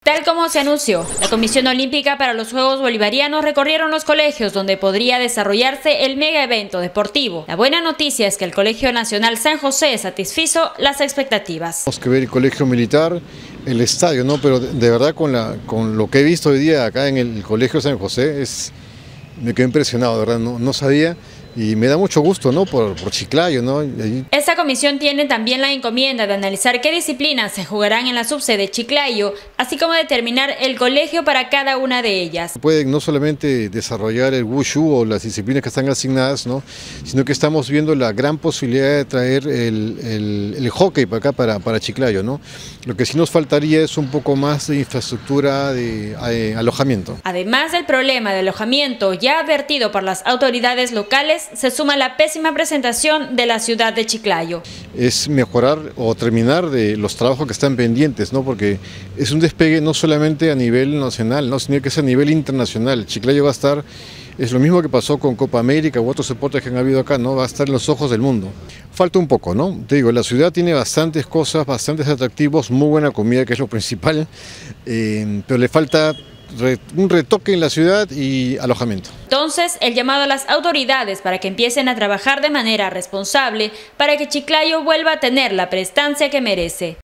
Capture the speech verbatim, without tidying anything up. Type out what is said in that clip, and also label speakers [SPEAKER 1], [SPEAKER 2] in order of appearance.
[SPEAKER 1] Tal como se anunció, la Comisión Olímpica para los Juegos Bolivarianos recorrieron los colegios donde podría desarrollarse el mega evento deportivo. La buena noticia es que el Colegio Nacional San José satisfizo las expectativas.
[SPEAKER 2] Tenemos que ver el colegio militar, el estadio, ¿no? Pero de, de verdad con, la, con lo que he visto hoy día acá en el Colegio San José, es, me quedé impresionado, de verdad, no, no sabía. Y me da mucho gusto, ¿no? Por, por Chiclayo, ¿no? Allí...
[SPEAKER 1] Esta comisión tiene también la encomienda de analizar qué disciplinas se jugarán en la subsede Chiclayo, así como determinar el colegio para cada una de ellas.
[SPEAKER 2] Pueden no solamente desarrollar el wushu o las disciplinas que están asignadas, ¿no? Sino que estamos viendo la gran posibilidad de traer el, el, el hockey para acá, para, para Chiclayo, ¿no? Lo que sí nos faltaría es un poco más de infraestructura de eh, alojamiento.
[SPEAKER 1] Además del problema de alojamiento ya advertido por las autoridades locales, se suma la pésima presentación de la ciudad de Chiclayo.
[SPEAKER 2] Es mejorar o terminar de los trabajos que están pendientes, ¿no? Porque es un despegue no solamente a nivel nacional, ¿no? Sino que es a nivel internacional. Chiclayo va a estar, es lo mismo que pasó con Copa América u otros deportes que han habido acá, ¿no? Va a estar en los ojos del mundo. Falta un poco, ¿no? Te digo, la ciudad tiene bastantes cosas, bastantes atractivos, muy buena comida, que es lo principal, eh, pero le falta un retoque en la ciudad y alojamiento.
[SPEAKER 1] Entonces, el llamado a las autoridades para que empiecen a trabajar de manera responsable para que Chiclayo vuelva a tener la prestancia que merece.